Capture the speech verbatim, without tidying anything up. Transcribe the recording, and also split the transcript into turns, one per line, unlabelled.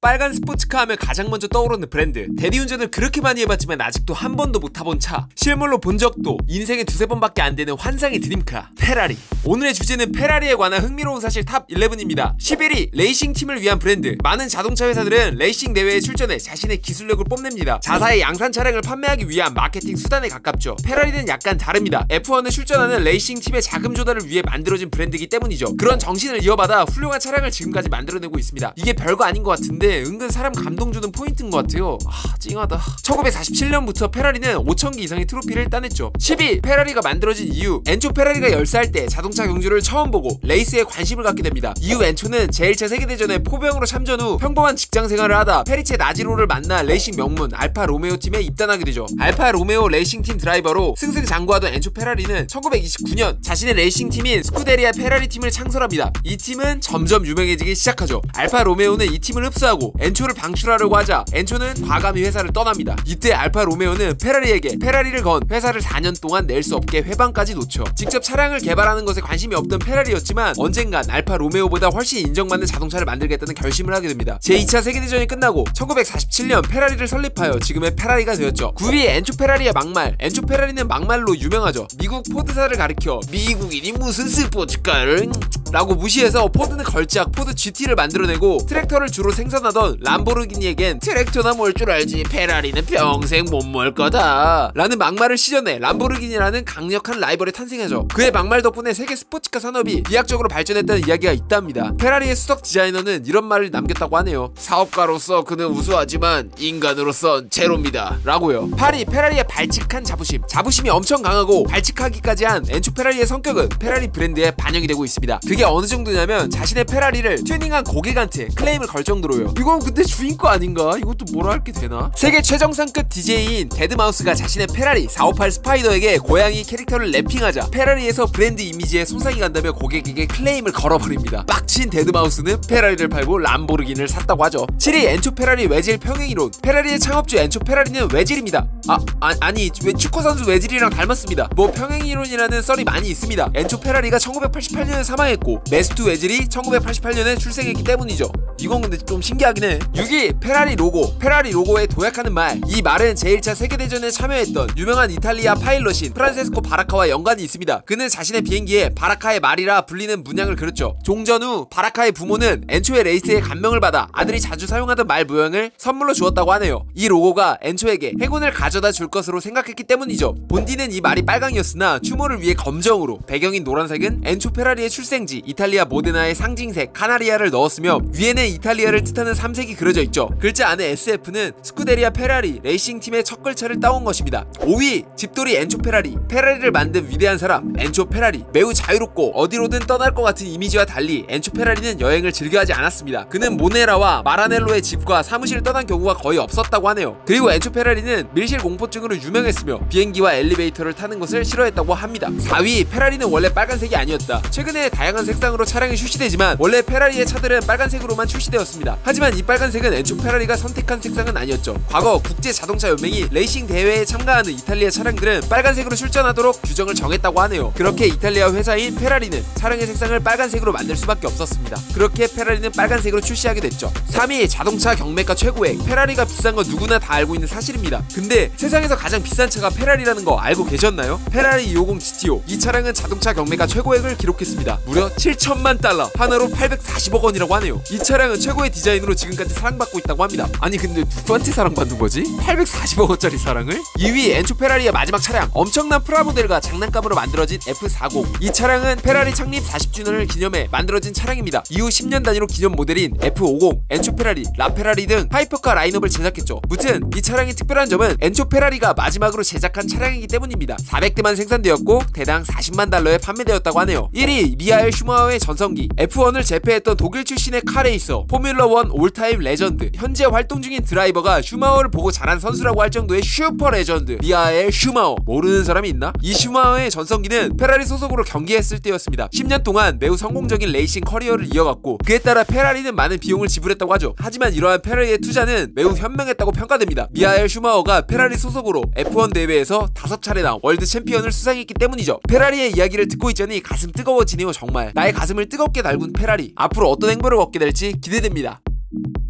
빨간 스포츠카 하면 가장 먼저 떠오르는 브랜드. 대리운전을 그렇게 많이 해봤지만 아직도 한 번도 못 타본 차, 실물로 본 적도 인생에 두세 번밖에 안 되는 환상의 드림카 페라리. 오늘의 주제는 페라리에 관한 흥미로운 사실 탑 십일입니다. 십일 위 레이싱팀을 위한 브랜드. 많은 자동차 회사들은 레이싱 대회에 출전해 자신의 기술력을 뽐냅니다. 자사의 양산 차량을 판매하기 위한 마케팅 수단에 가깝죠. 페라리는 약간 다릅니다. 에프원에 출전하는 레이싱팀의 자금 조달을 위해 만들어진 브랜드이기 때문이죠. 그런 정신을 이어받아 훌륭한 차량을 지금까지 만들어내고 있습니다. 이게 별거 아닌 것 같은데 은근 사람 감동 주는 포인트인 것 같아요. 아 찡하다. 천구백사십칠 년부터 페라리는 오천 개 이상의 트로피를 따냈죠. 십 위 페라리가 만들어진 이유. 엔초 페라리가 열 살 때 자동차 경주를 처음 보고 레이스에 관심을 갖게 됩니다. 이후 엔초는 제일 차 세계대전에 포병으로 참전 후 평범한 직장 생활을 하다 페리체 나지로를 만나 레이싱 명문 알파 로메오 팀에 입단하게 되죠. 알파 로메오 레이싱팀 드라이버로 승승장구하던 엔초 페라리는 천구백이십구 년 자신의 레이싱팀인 스쿠데리아 페라리 팀을 창설합니다. 이 팀은 점점 유명해지기 시작하죠. 알파 로메오는 이 팀을 흡수하고 엔초를 방출하려고 하자 엔초는 과감히 회사를 떠납니다. 이때 알파 로메오는 페라리에게 페라리를 건 회사를 사 년 동안 낼 수 없게 회방까지 놓죠. 직접 차량을 개발하는 것에 관심이 없던 페라리였지만 언젠간 알파 로메오보다 훨씬 인정받는 자동차를 만들겠다는 결심을 하게 됩니다. 제이 차 세계대전이 끝나고 천구백사십칠 년 페라리를 설립하여 지금의 페라리가 되었죠. 구 위 엔초 페라리의 막말. 엔초 페라리는 막말로 유명하죠. 미국 포드사를 가리켜 미국인이 무슨 스포츠카를 라고 무시해서 포드는 걸작 포드 지티를 만들어내고 트랙터를 주로 생산하던 람보르기니에겐 트랙터나 뭘 줄 알지 페라리는 평생 못 몰 거다 라는 막말을 시전해 람보르기니라는 강력한 라이벌이 탄생하죠. 그의 막말 덕분에 세계 스포츠카 산업이 비약적으로 발전했다는 이야기가 있답니다. 페라리의 수석 디자이너는 이런 말을 남겼다고 하네요. 사업가로서 그는 우수하지만 인간으로선 제로입니다 라고요. 팔 위 페라리의 발칙한 자부심. 자부심이 엄청 강하고 발칙하기까지 한 엔초 페라리의 성격은 페라리 브랜드에 반영이 되고 있습니다. 그게 어느 정도냐면 자신의 페라리를 튜닝한 고객한테 클레임을 걸 정도로요. 이건 근데 주인 거 아닌가? 이것도 뭐라 할 게 되나? 세계 최정상급 디제이인 데드마우스가 자신의 페라리 사오팔 스파이더에게 고양이 캐릭터를 랩핑하자 페라리에서 브랜드 이미지에 손상이 간다며 고객에게 클레임을 걸어버립니다. 빡친 데드마우스는 페라리를 팔고 람보르기니를 샀다고 하죠. 칠 위 엔초 페라리 외질 평행이론. 페라리의 창업주 엔초 페라리는 외질입니다. 아, 아 아니 왜 축구선수 외질이랑 닮았습니다. 뭐 평행이론이라는 썰이 많이 있습니다. 엔초 페라리가 천구백팔십팔 년에 사망했고 메스투 외질이 천구백팔십팔 년에 출생했기 때문이죠. 이건 근데 좀 신기하긴 해. 육 위 페라리 로고. 페라리 로고에 도약하는 말. 이 말은 제일 차 세계대전에 참여했던 유명한 이탈리아 파일럿인 프란세스코 바라카와 연관이 있습니다. 그는 자신의 비행기에 바라카의 말이라 불리는 문양을 그렸죠. 종전 후 바라카의 부모는 엔초의 레이스에 감명을 받아 아들이 자주 사용하던 말 모양을 선물로 주었다고 하네요. 이 로고가 엔초에게 행운을 가져다 줄 것으로 생각했기 때문이죠. 본디는 이 말이 빨강이었으나 추모를 위해 검정으로, 배경인 노란색은 엔초 페라리의 출생지 이탈리아 모데나의 상징색 카나리아를 넣었으며 위에는 이탈리아를 뜻하는 삼색이 그려져 있죠. 글자 안에 에스에프는 스쿠데리아 페라리 레이싱팀의 첫 글자를 따온 것입니다. 오 위 집돌이 엔초 페라리. 페라리를 만든 위대한 사람 엔초 페라리. 매우 자유롭고 어디로든 떠날 것 같은 이미지와 달리 엔초 페라리는 여행을 즐겨하지 않았습니다. 그는 모네라와 마라넬로의 집과 사무실을 떠난 경우가 거의 없었다고 하네요. 그리고 엔초 페라리는 밀실 공포증으로 유명했으며 비행기와 엘리베이터를 타는 것을 싫어했다고 합니다. 사 위 페라리는 원래 빨간색이 아니었다. 최근에 다양한 색상으로 차량이 출시되지만 원래 페라리의 차들은 빨간색으로만 출시되었습니다. 하지만 이 빨간색은 엔초 페라리가 선택한 색상은 아니었죠. 과거 국제 자동차 연맹이 레이싱 대회에 참가하는 이탈리아 차량들은 빨간색으로 출전하도록 규정을 정했다고 하네요. 그렇게 이탈리아 회사인 페라리는 차량의 색상을 빨간색으로 만들 수밖에 없었습니다. 그렇게 페라리는 빨간색으로 출시하게 됐죠. 삼 위 자동차 경매가 최고액. 페라리가 비싼 건 누구나 다 알고 있는 사실입니다. 근데 세상에서 가장 비싼 차가 페라리라는 거 알고 계셨나요? 페라리 이백오십 지티오. 이 차량은 자동차 경매가 최고액을 기록했습니다. 무려 칠천만 달러, 하나로 팔백사십억 원이라고 하네요. 이 차량은 최고의 디자인으로 지금까지 사랑받고 있다고 합니다. 아니 근데 누구한테 사랑받는 거지? 팔백사십억 원짜리 사랑을? 이 위 엔초 페라리의 마지막 차량. 엄청난 프라모델과 장난감으로 만들어진 에프 사십. 이 차량은 페라리 창립 사십 주년을 기념해 만들어진 차량입니다. 이후 십 년 단위로 기념 모델인 에프 오십, 엔초 페라리, 라페라리 등 하이퍼카 라인업을 제작했죠. 무튼 이 차량이 특별한 점은 엔초 페라리가 마지막으로 제작한 차량이기 때문입니다. 사백 대만 생산되었고 대당 사십만 달러에 판매되었다고 하네요. 일 위 미하엘 슈마허의 전성기. 에프원을 제패했던 독일 출신의 카레이서, 포뮬러 원 올타임 레전드. 현재 활동 중인 드라이버가 슈마허를 보고 자란 선수라고 할 정도의 슈퍼 레전드 미하엘 슈마허. 모르는 사람이 있나? 이 슈마허의 전성기는 페라리 소속으로 경기했을 때였습니다. 십 년 동안 매우 성공적인 레이싱 커리어를 이어갔고 그에 따라 페라리는 많은 비용을 지불했다고 하죠. 하지만 이러한 페라리의 투자는 매우 현명했다고 평가됩니다. 미하엘 슈마허가 페라리 소속으로 에프원 대회에서 다섯 차례나 월드 챔피언을 수상했기 때문이죠. 페라리의 이야기를 듣고 있자니 가슴 뜨거워지네요. 정말 나의 가슴을 뜨겁게 달군 페라리. 앞으로 어떤 행보를 걷게 될지 기대됩니다.